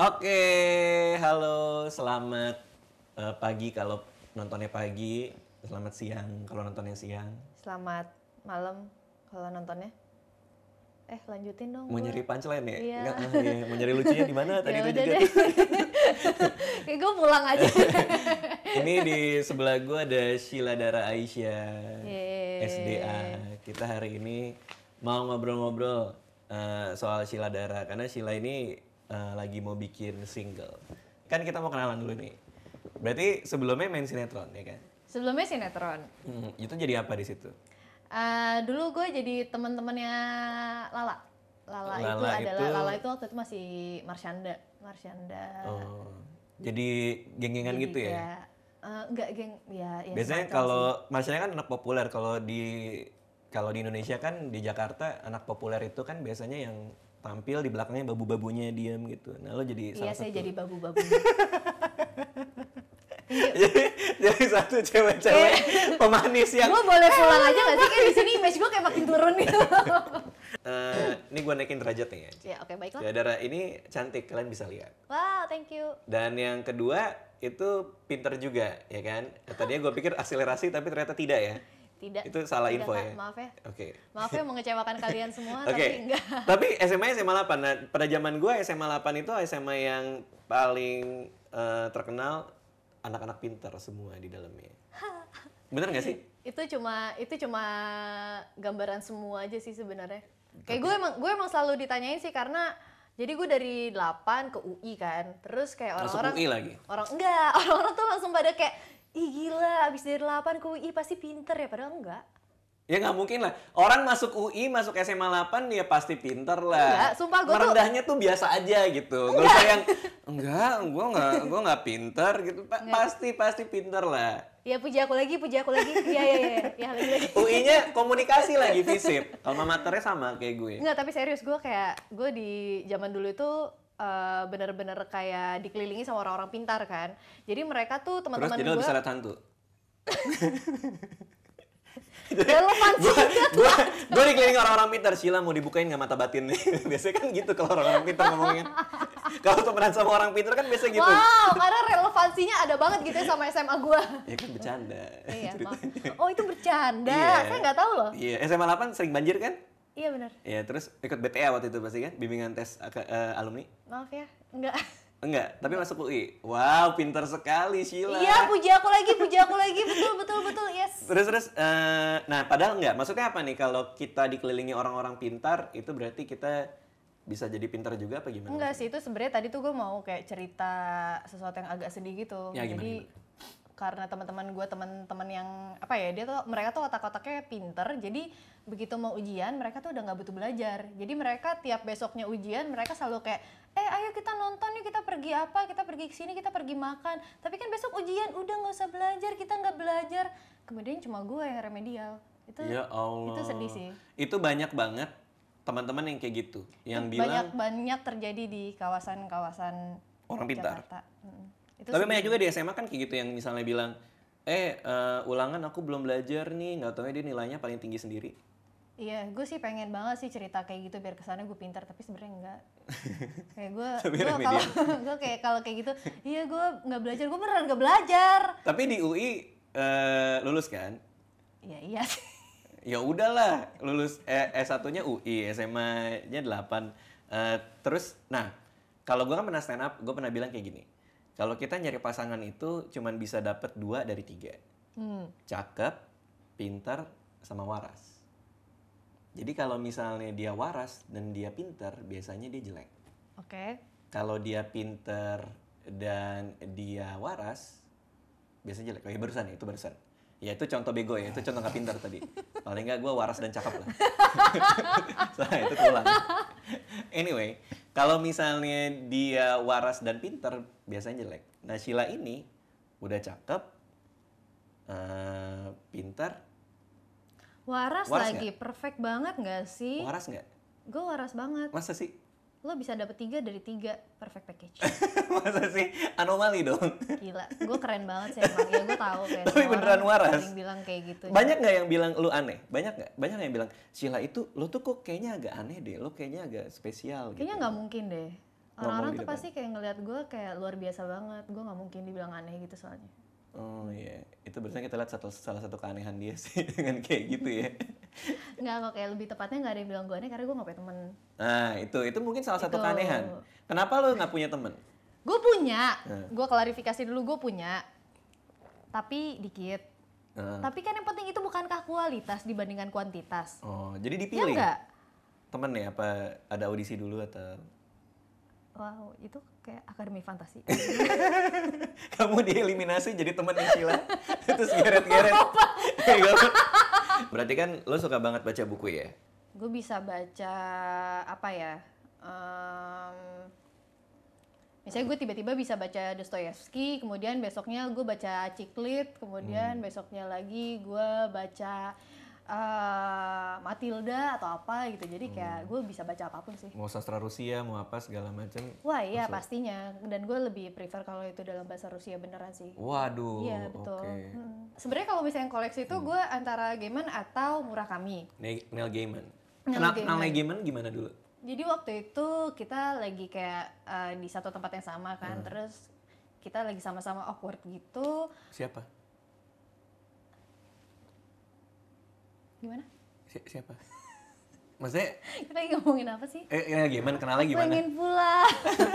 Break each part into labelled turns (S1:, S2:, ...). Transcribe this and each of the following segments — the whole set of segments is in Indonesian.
S1: Oke, halo, selamat pagi kalau nontonnya pagi, selamat siang kalau nontonnya siang.
S2: Selamat malam kalau nontonnya. Lanjutin dong.
S1: Mau nyari punchline ya?
S2: Iya.
S1: Iya. Mau nyari lucunya di mana tadi
S2: Ya
S1: itu
S2: udah
S1: juga
S2: deh.
S1: tuh.
S2: Kayak gue pulang aja.
S1: Ini di sebelah gue ada Sheila Dara Aisyah,
S2: Yeay.
S1: SDA. Kita hari ini mau ngobrol-ngobrol soal Sheila Dara karena Sheila ini lagi mau bikin single. Kan kita mau kenalan dulu nih. Berarti sebelumnya main sinetron ya kan?
S2: Sebelumnya sinetron.
S1: Itu jadi apa di situ?
S2: Dulu gue jadi teman-temannya Lala. Lala itu waktu itu masih Marsyanda.
S1: Oh, jadi geng-gengan
S2: Jadi
S1: gitu ya?
S2: kayak, enggak geng, ya
S1: Biasanya
S2: semacam
S1: kalau maksudnya kan anak populer kalau di Indonesia kan di Jakarta anak populer itu kan biasanya yang tampil di belakangnya babu-babunya diam gitu. Nah lo jadi
S2: sih. Iya,
S1: salah
S2: saya
S1: satu.
S2: jadi babu-babu.
S1: Jadi satu cewek-cewek pemanis yang
S2: Gue boleh pulang aja gak sih? Kayak di sini image gue kayak makin turun gitu.
S1: ini gue naikin derajat nih ya.
S2: Ya, oke, baiklah.
S1: Ya Dara ini cantik kalian bisa lihat.
S2: Wow, thank you.
S1: Dan yang kedua itu pinter juga ya kan. Tadinya gue pikir akselerasi tapi ternyata tidak ya.
S2: Tidak.
S1: Itu salah
S2: Tidak,
S1: info
S2: Kak.
S1: ya.
S2: Maaf ya.
S1: Oke.
S2: Maaf ya mengecewakan kalian semua,
S1: Oke.
S2: tapi enggak.
S1: Tapi SMA 8. Nah, pada zaman gue SMA 8 itu SMA yang paling terkenal anak-anak pintar semua di dalamnya. Bener gak sih?
S2: Itu cuma gambaran semua aja sih sebenarnya. Kayak gue emang selalu ditanyain sih karena jadi gue dari 8 ke UI kan. Terus kayak
S1: Masuk
S2: orang-orang
S1: UI lagi?
S2: Orang-orang tuh langsung pada kayak, ih gila, abis dari 8 ke UI pasti pinter ya, padahal enggak.
S1: Ya nggak mungkin lah. Orang masuk UI, masuk SMA 8 ya pasti pinter lah.
S2: Enggak, sumpah gue tuh-
S1: Merendahnya tuh biasa aja gitu. Gak usah yang gue nggak pinter gitu. Pasti pinter lah.
S2: Ya puji aku lagi. Iya lagi.
S1: UI-nya komunikasi lagi, FISIP. Alma maternya sama kayak gue.
S2: Enggak, tapi serius gue di zaman dulu itu bener-bener kayak dikelilingi sama orang-orang pintar kan. Jadi mereka tuh
S1: Terus
S2: teman-teman
S1: jadi lo
S2: gue
S1: bisa lihat hantu.
S2: relevan banget.
S1: Gue dikelilingi orang-orang pintar. Sheila mau dibukain nggak mata batin nih? Biasanya kan gitu kalau orang-orang pintar ngomongnya. Kalau temenan sama orang pintar kan biasa gitu.
S2: Wow, karena relevansinya ada banget gitu ya sama SMA gue.
S1: Ya kan bercanda.
S2: Iya, maaf.
S1: ceritanya.
S2: Oh, itu bercanda.
S1: Iya.
S2: Saya nggak tahu loh.
S1: Iya, SMA 8 sering banjir kan?
S2: Iya benar.
S1: Iya, terus ikut BTA waktu itu pasti kan? Bimbingan tes alumni?
S2: Maaf ya, enggak.
S1: Enggak, tapi masuk UI. Wow, pintar sekali Sheila.
S2: Iya, puji aku lagi. Betul, yes.
S1: Terus, nah padahal enggak. Maksudnya apa nih kalau kita dikelilingi orang-orang pintar, itu berarti kita bisa jadi pintar juga apa gimana?
S2: Enggak sih, itu sebenarnya tadi tuh gue mau kayak cerita sesuatu yang agak sedih gitu.
S1: Ya, gimana,
S2: Jadi karena teman-teman yang apa ya, mereka tuh otak-otaknya pinter, jadi begitu mau ujian mereka tuh udah nggak butuh belajar. Jadi mereka tiap besoknya ujian mereka selalu kayak, ayo kita nonton yuk, kita pergi apa, kita pergi kesini, kita pergi makan. Tapi kan besok ujian, udah nggak usah belajar, kita nggak belajar. Kemudian cuma gue yang remedial. Itu
S1: Ya Allah.
S2: itu sedih sih.
S1: Itu banyak banget teman-teman yang kayak gitu, yang bilang
S2: Banyak terjadi di kawasan-kawasan
S1: orang pintar.
S2: Jakarta. Itu
S1: Tapi
S2: sedih.
S1: banyak juga di SMA kan kayak gitu yang misalnya bilang, ulangan aku belum belajar nih, nggak tahu dia nilainya paling tinggi sendiri.
S2: Iya, gue sih pengen banget sih cerita kayak gitu biar kesannya gue pintar, tapi sebenarnya enggak. Kayak
S1: Tapi
S2: gue
S1: remedial.
S2: kalau kayak gitu, iya gue nggak belajar, gue beneran nggak belajar.
S1: Tapi di UI lulus kan?
S2: Iya sih.
S1: Ya udahlah, lulus S1-nya UI, SMA-nya 8. Terus, nah, kalau gue kan pernah stand up, gue pernah bilang kayak gini. Kalau kita nyari pasangan itu cuman bisa dapet 2 dari 3. Cakep, pintar, sama waras. Jadi kalau misalnya dia waras dan dia pintar, biasanya dia jelek.
S2: Oke.
S1: Kalau dia pintar dan dia waras, biasanya jelek. Oh, ya itu barusan. Ya itu contoh bego ya, itu contoh nggak pintar tadi. Paling nggak gue waras dan cakep lah. Nah, itu pulang. Anyway, kalau misalnya dia waras dan pintar, biasanya jelek. Nah, Sheila ini udah cakep, pintar.
S2: Waras
S1: Waras
S2: lagi, perfect banget nggak sih?
S1: Waras nggak?
S2: Gue waras banget.
S1: Masa sih?
S2: Lo bisa dapet 3 dari 3, perfect package.
S1: Masa sih? Anomali dong.
S2: Gila, gue keren banget sih emang. Ya gue tahu kayak
S1: Tapi
S2: semua
S1: beneran
S2: orang
S1: waras.
S2: sering bilang kayak gitu.
S1: Banyak nggak yang bilang lu aneh? Banyak nggak? Banyak nggak yang bilang, Sheila itu, lu tuh kok kayaknya agak aneh deh, lu kayaknya agak spesial gitu.
S2: Kayaknya nggak mungkin deh. Orang-orang
S1: di
S2: tuh
S1: depan?
S2: pasti kayak ngeliat gue kayak luar biasa banget. Gue nggak mungkin dibilang aneh gitu soalnya.
S1: Oh iya, itu berarti kita lihat salah satu keanehan dia sih dengan kayak gitu ya.
S2: Nggak kok, kayak lebih tepatnya nggak ada yang bilang gue aneh karena gue nggak punya temen.
S1: Nah itu mungkin salah satu
S2: Itu.
S1: keanehan. Kenapa lo nggak punya temen?
S2: Gue punya,
S1: Nah.
S2: gue klarifikasi dulu, gue punya. Tapi dikit.
S1: Nah.
S2: Tapi kan yang penting itu bukankah kualitas dibandingkan kuantitas?
S1: Oh jadi
S2: Ya
S1: dipilih
S2: enggak?
S1: temen ya? Apa ada audisi dulu atau?
S2: Wow, itu kayak akademi fantasi.
S1: Kamu dieliminasi jadi temen Sheila. Terus geret-geret. Berarti kan lo suka banget baca buku ya?
S2: Gue bisa baca apa ya? Misalnya gue tiba-tiba bisa baca Dostoyevsky, kemudian besoknya gue baca Ciklit, kemudian besoknya lagi gue baca Matilda atau apa gitu. Jadi kayak gue bisa baca apapun sih.
S1: Mau sastra Rusia, mau apa segala macam.
S2: Wah iya pastinya. Dan gue lebih prefer kalau itu dalam bahasa Rusia beneran sih.
S1: Waduh.
S2: Iya betul.
S1: Oke.
S2: Sebenarnya kalau misalnya koleksi itu gue antara Gaiman atau Murakami.
S1: Neil Gaiman.
S2: Neil
S1: Kenal Neil Gaiman gimana dulu?
S2: Jadi waktu itu kita lagi kayak di satu tempat yang sama kan, terus kita lagi sama-sama awkward gitu.
S1: Siapa?
S2: Gimana?
S1: Siapa? Maksudnya
S2: Kita lagi ngomongin apa sih?
S1: Neil Gaiman kenalnya gimana?
S2: Pengen pulang.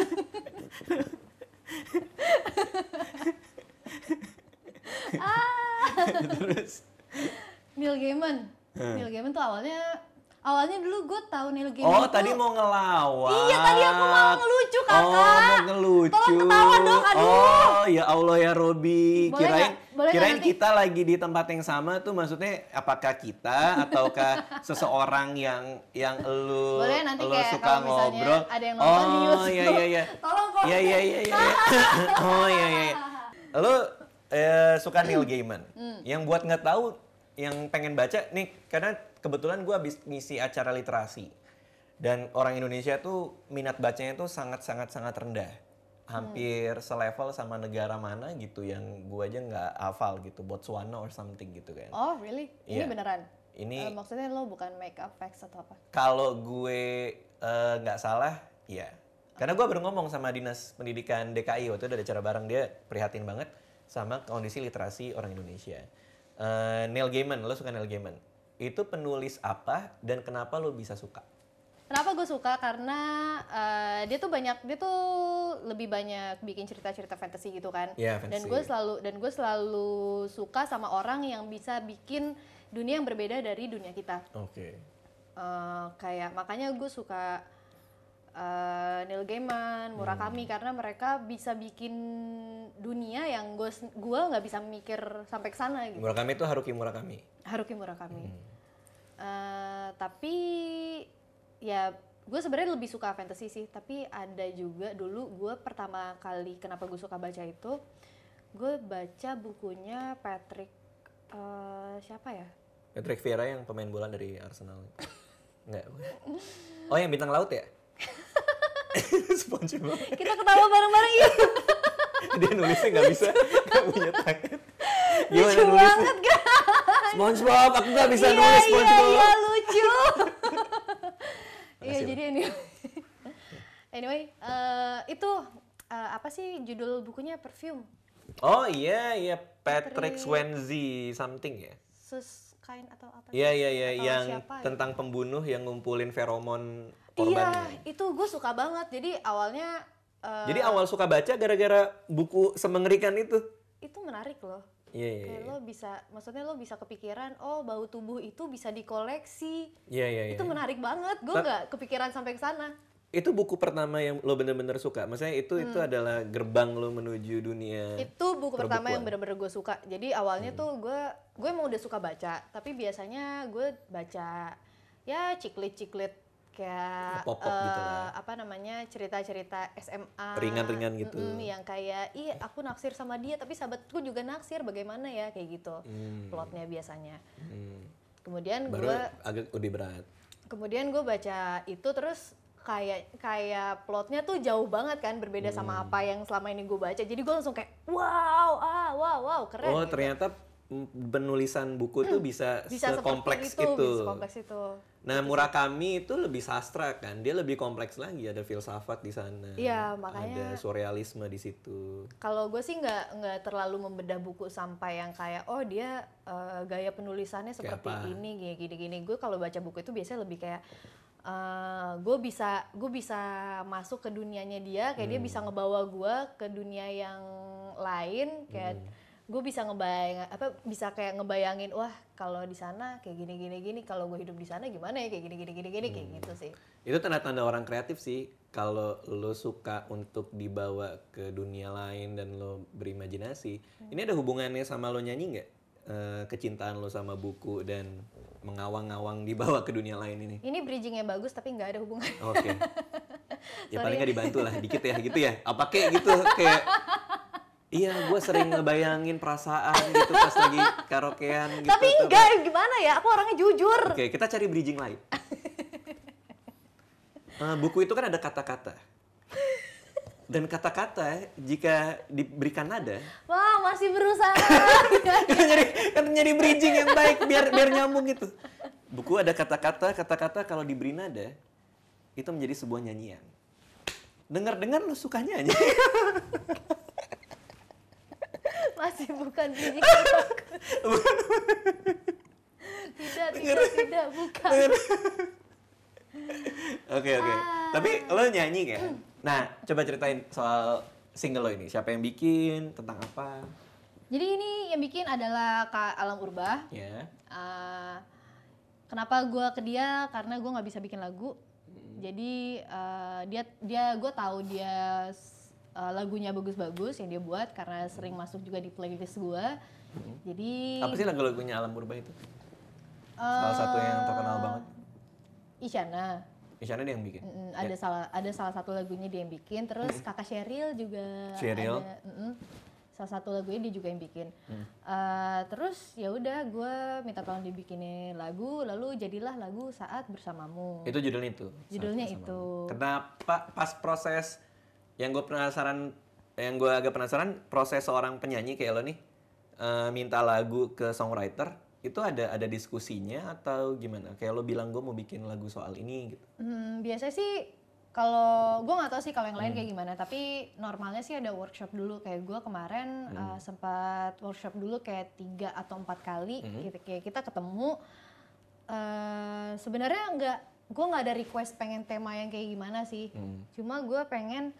S1: Terus?
S2: Neil Gaiman. Neil Gaiman tuh awalnya dulu gue tahu Neil Gaiman.
S1: Oh, tadi mau ngelawak.
S2: Iya, tadi aku mau ngelucu, Kakak.
S1: Oh, mau ngelucu.
S2: Tolong ketawa dong, aduh.
S1: Oh, ya Allah ya Robi.
S2: Boleh nggak? Boleh nggak
S1: Kirain
S2: nanti?
S1: kita lagi di tempat yang sama tuh maksudnya apakah kita ataukah seseorang yang
S2: Boleh nanti
S1: lu
S2: kayak
S1: suka
S2: kalau misalnya
S1: ngobrol.
S2: ada yang nonton di
S1: Oh,
S2: YouTube.
S1: iya iya.
S2: Tolong kok.
S1: Iya. Oh, iya. Lu suka Neil Gaiman. Yang buat nggak tahu, yang pengen baca nih, karena kebetulan gue habis ngisi acara literasi. Dan orang Indonesia tuh minat bacanya tuh sangat rendah. Hampir selevel sama negara mana gitu yang gue aja nggak hafal gitu. Botswana or something gitu kan.
S2: Oh, really? Ini
S1: Iya.
S2: beneran?
S1: Ini
S2: Maksudnya lo bukan make up facts atau apa?
S1: kalau gue nggak salah, ya. Karena gue baru ngomong sama Dinas Pendidikan DKI waktu itu ada acara bareng, dia prihatin banget sama kondisi literasi orang Indonesia. Neil Gaiman, lo suka Neil Gaiman? Itu penulis apa dan kenapa lo bisa suka?
S2: Kenapa gue suka? Karena dia tuh lebih banyak bikin cerita-cerita fantasy gitu kan.
S1: Iya, fantasy.
S2: Dan gue selalu suka sama orang yang bisa bikin dunia yang berbeda dari dunia kita.
S1: Oke.
S2: Kayak makanya gue suka Neil Gaiman, Murakami karena mereka bisa bikin dunia yang gue nggak bisa mikir sampai ke sana gitu.
S1: Murakami itu Haruki Murakami.
S2: Haruki Murakami. Tapi ya gue sebenarnya lebih suka fantasy sih. Tapi ada juga dulu gue pertama kali kenapa gue suka baca itu, gue baca bukunya Patrick siapa ya?
S1: Patrick Vieira yang pemain bola dari Arsenal. Enggak. Oh, yang bintang laut ya? SpongeBob.
S2: Kita ketawa bareng-bareng yuk.
S1: Dia nulisnya nggak bisa, nggak punya tangan. Gimana
S2: Lucu
S1: nulisnya?
S2: banget kan?
S1: SpongeBob, aku nggak bisa nulis SpongeBob.
S2: Iya lucu. Iya
S1: Makasih,
S2: jadi anyway itu apa sih judul bukunya? Perfume.
S1: Oh iya, Patrick Swayze something ya?
S2: Suskain atau apa?
S1: Iya,
S2: Atau
S1: yang
S2: siapa ya?
S1: tentang pembunuh yang ngumpulin feromon
S2: Iya,
S1: korbannya.
S2: itu gue suka banget. Jadi awalnya
S1: Jadi awal suka baca gara-gara buku semengerikan itu.
S2: itu menarik loh.
S1: Iya.
S2: Kayak lo bisa, maksudnya lo bisa kepikiran, oh bau tubuh itu bisa dikoleksi.
S1: Iya.
S2: Itu menarik banget. Gue nggak kepikiran sampai ke sana.
S1: Itu buku pertama yang lo bener-bener suka. Maksudnya itu adalah gerbang lo menuju dunia.
S2: Itu buku pertama
S1: perbukuan.
S2: yang bener-bener gue suka. Jadi awalnya tuh gue emang udah suka baca, tapi biasanya gue baca ya ciklit-ciklit kayak
S1: Pop-pop gitu lah.
S2: apa namanya cerita-cerita SMA
S1: Ringan-ringan gitu.
S2: yang kayak aku naksir sama dia tapi sahabatku juga naksir, bagaimana ya kayak gitu plotnya biasanya. Kemudian
S1: Baru agak lebih berat.
S2: Kemudian gue baca itu terus kayak plotnya tuh jauh banget kan, berbeda sama apa yang selama ini gue baca. Jadi gue langsung kayak wow keren.
S1: Oh,
S2: gitu.
S1: ternyata penulisan buku tuh bisa sekompleks
S2: seperti
S1: itu.
S2: sekompleks itu.
S1: Nah, Murakami itu lebih sastra kan, dia lebih kompleks lagi, ada filsafat di sana,
S2: Iya, makanya
S1: ada surrealisme di situ.
S2: kalau gue sih nggak terlalu membedah buku sampai yang kayak oh dia gaya penulisannya seperti
S1: apa?
S2: ini gini. Gue kalau baca buku itu biasanya lebih kayak gue bisa masuk ke dunianya dia, kayak dia bisa ngebawa gue ke dunia yang lain, kayak gue bisa bisa kayak ngebayangin wah kalau di sana kayak gini, kalau gue hidup di sana gimana ya kayak gini kayak gitu sih.
S1: Itu tanda-tanda orang kreatif sih, kalau lo suka untuk dibawa ke dunia lain dan lo berimajinasi. Ini ada hubungannya sama lo nyanyi nggak? Kecintaan lo sama buku dan mengawang-awang dibawa ke dunia lain ini.
S2: Ini bridgingnya bagus tapi nggak ada hubungan.
S1: Oke. Ya paling nggak dibantu lah dikit ya gitu ya. Apa kayak gitu kayak iya, gue sering ngebayangin perasaan gitu pas lagi karaokean gitu.
S2: Tapi enggak, gimana ya? Aku orangnya jujur.
S1: Oke, kita cari bridging lain. Buku itu kan ada kata-kata. Dan kata-kata jika diberikan nada,
S2: Wah, masih berusaha.
S1: kan nyari bridging yang baik biar nyambung gitu. Buku ada kata-kata kalau diberi nada itu menjadi sebuah nyanyian. Dengar-dengar lo suka nyanyi.
S2: Masih bukan bridging. Tidak, bukan.
S1: Oke. Tapi lo nyanyi kan? Nah, coba ceritain soal single lo ini. Siapa yang bikin? Tentang apa?
S2: Jadi ini yang bikin adalah Kak Alam Urbah.
S1: Ya.
S2: Kenapa gue ke dia? Karena gue nggak bisa bikin lagu. Jadi gue tahu dia lagunya bagus-bagus yang dia buat karena sering masuk juga di playlist gue. Jadi
S1: Apa sih lagu-lagunya Alam Purba itu? Salah satu yang terkenal banget. Isyana dia yang bikin.
S2: Ada salah satu lagunya dia yang bikin. Terus kakak Sheryl juga
S1: Sheryl.
S2: ada. Salah satu lagunya dia juga yang bikin. Terus ya udah gue minta tolong dibikinin lagu, lalu jadilah lagu Saat Bersamamu.
S1: Itu judulnya itu.
S2: Judulnya
S1: Saat
S2: itu.
S1: Bersamamu. Kenapa pas proses yang gue agak penasaran proses seorang penyanyi kayak lo nih minta lagu ke songwriter itu ada diskusinya atau gimana? Kayak lo bilang gue mau bikin lagu soal ini gitu.
S2: Biasanya sih kalau gue nggak tahu sih kalau yang lain kayak gimana, tapi normalnya sih ada workshop dulu. Kayak gue kemarin sempat workshop dulu kayak 3 atau 4 kali. Kayak kita ketemu. Sebenarnya gue nggak ada request pengen tema yang kayak gimana sih. Cuma gue pengen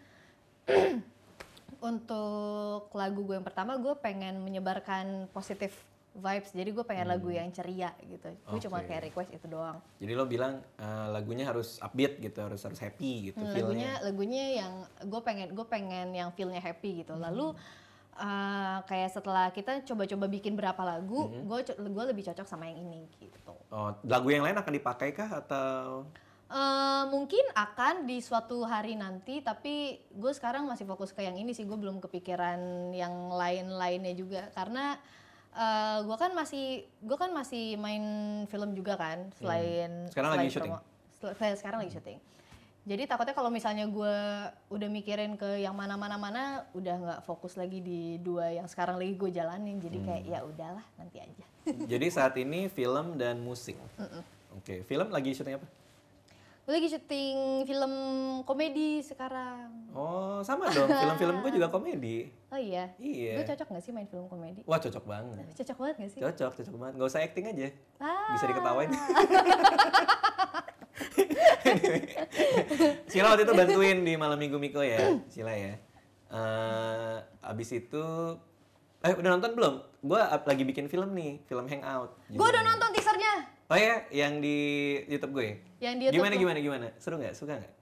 S2: untuk lagu gue yang pertama gue pengen menyebarkan positive vibes, jadi gue pengen lagu yang ceria gitu. Gue cuma kayak request itu doang.
S1: Jadi lo bilang lagunya harus upbeat gitu, harus happy gitu feelnya.
S2: Lagunya yang gue pengen yang feelnya happy gitu. Lalu kayak setelah kita coba-coba bikin berapa lagu, gue lebih cocok sama yang ini gitu.
S1: Oh, lagu yang lain akan dipakai kah atau?
S2: Mungkin akan di suatu hari nanti, tapi gue sekarang masih fokus ke yang ini sih. Gue belum kepikiran yang lain-lainnya juga karena gue kan masih main film juga kan selain
S1: lagi syuting.
S2: Sekarang lagi syuting. Jadi takutnya kalau misalnya gue udah mikirin ke yang mana udah nggak fokus lagi di 2 yang sekarang lagi gue jalanin. Jadi kayak ya udahlah nanti aja.
S1: Jadi saat ini film dan musik. Oke, film lagi syuting apa?
S2: Gue lagi syuting film komedi sekarang.
S1: Oh, sama dong. Film-film gue juga komedi.
S2: Oh iya?
S1: Iya.
S2: Gue cocok gak sih main film komedi?
S1: Wah, cocok banget.
S2: Cocok banget gak sih?
S1: Cocok banget. Gak usah acting aja. Bisa diketawain. Sila waktu itu bantuin di Malam Minggu Miko ya. Sila ya. Abis itu... udah nonton belum? Gue lagi bikin film nih. Film Hangout.
S2: Gue udah nonton teasernya.
S1: Oh ya? Yang di YouTube gue?
S2: Yang di YouTube.
S1: Gimana? Seru gak? Suka gak?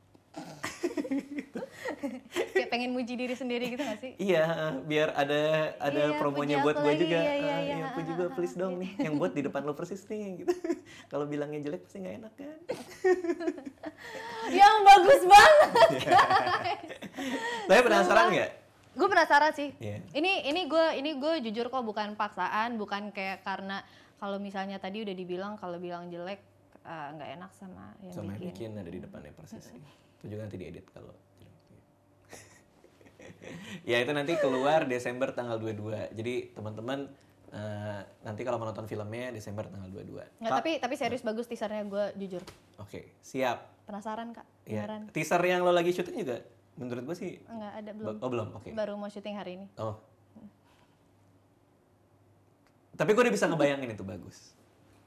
S2: Kayak pengen muji diri sendiri gitu gak sih?
S1: Iya, biar ada promonya buat gue juga.
S2: Iya,
S1: aku juga please dong nih, yang buat di depan lo persis nih gitu. Kalau bilangnya jelek pasti nggak enak kan?
S2: Yang bagus banget.
S1: Tapi penasaran nggak?
S2: Gue penasaran sih.
S1: Yeah.
S2: Ini gue jujur kok, bukan paksaan, bukan kayak karena kalau misalnya tadi udah dibilang kalau bilang jelek nggak enak sama yang
S1: bikin ada di depannya persis. Itu juga nanti diedit kalau. Ya itu nanti keluar Desember tanggal 22. Jadi teman-teman nanti kalau mau nonton filmnya Desember tanggal 22.
S2: Nggak, tapi serius bagus teasernya, gue jujur.
S1: Oke, siap.
S2: Penasaran Kak?
S1: Ya.
S2: Beneran?
S1: Teaser yang lo lagi syuting juga menurut gue sih
S2: Enggak ada, belum.
S1: Oh, belum. Oke.
S2: Baru mau syuting hari ini.
S1: Oh. Tapi gue udah bisa ngebayangin itu bagus.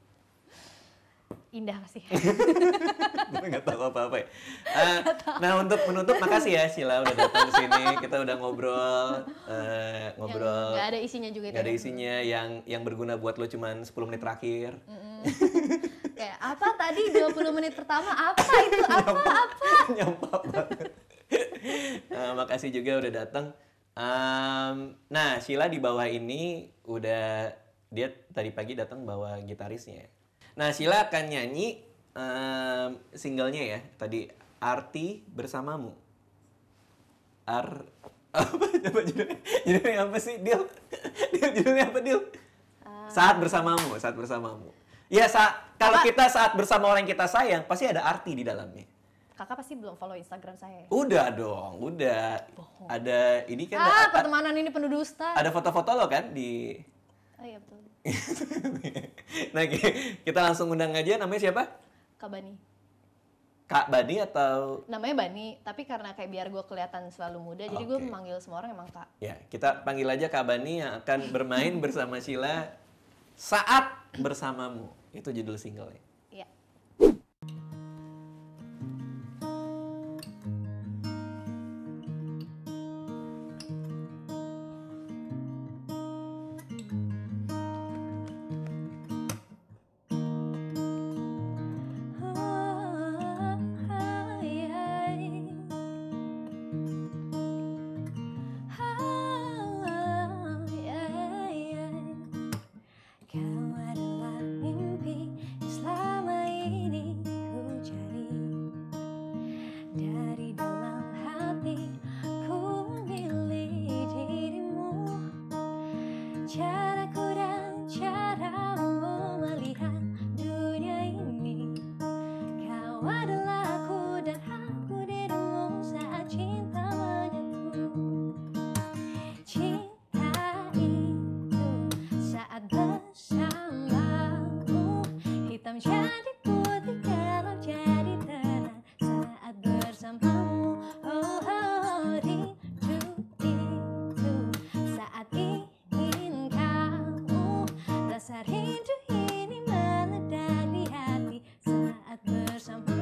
S2: Indah pasti.
S1: Gue nggak tahu apa-apa ya. Nah, untuk menutup, makasih ya Sheila udah datang ke sini. Kita udah ngobrol. Ngobrol.
S2: Nggak ada isinya juga.
S1: Nggak ada isinya, yang berguna buat lo cuman 10 menit terakhir.
S2: Kayak apa tadi 20 menit pertama, apa itu, apa?
S1: Nyampap banget. Makasih juga udah datang. Nah, Sheila di bawah ini udah, dia tadi pagi datang bawa gitarisnya. Nah, Sheila akan nyanyi singlenya ya. Tadi Arti Bersamamu. Apa judulnya? Judulnya apa sih, Dil? Judulnya apa, Dil? Saat Bersamamu, Saat Bersamamu. Ya, kalau kita saat bersama orang yang kita sayang, pasti ada arti di dalamnya.
S2: Kakak pasti belum follow Instagram saya.
S1: Udah dong, udah.
S2: Bohong.
S1: Ada ini kan.
S2: Pertemanan ini penuh dusta.
S1: Ada foto-foto lo kan di.
S2: Oh iya betul.
S1: Nah, kita langsung undang aja. Namanya siapa?
S2: Kak Bani.
S1: Kak Bani atau?
S2: Namanya Bani, tapi karena kayak biar gue kelihatan selalu muda, jadi gue memanggil semua orang emang Kak.
S1: Ya, kita panggil aja Kak Bani yang akan bermain bersama Sheila Saat Bersamamu. Itu judul singlenya.
S2: Iya.
S3: Kau adalah mimpi yang selama ini ku cari. Dari dalam hati ku memilih dirimu. Caraku dan caramu melihat dunia ini. Kau adalah aku dan aku dirimu saat cinta menyatu. Cinta itu saat bersamamu, hitam jadi putih, gelap jadi terang saat bersamamu. Oh, rindu itu saat ingin kamu, rasa rindu ini meledak di hati saat bersamamu.